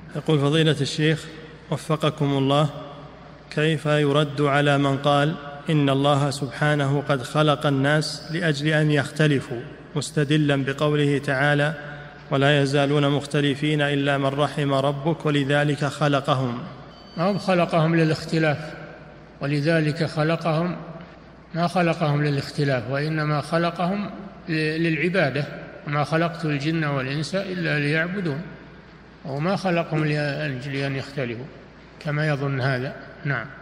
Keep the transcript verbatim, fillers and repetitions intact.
يقول فضيلة الشيخ وفقكم الله، كيف يرد على من قال إن الله سبحانه قد خلق الناس لأجل أن يختلفوا، مستدلا بقوله تعالى ولا يزالون مختلفين إلا من رحم ربك ولذلك خلقهم؟ ما خلقهم للاختلاف، ولذلك خلقهم، ما خلقهم للاختلاف، وإنما خلقهم للعبادة. وما خلقت الجن والإنس إلا ليعبدون، وما خلقهم لأجل أن يختلفوا كما يظن هذا. نعم.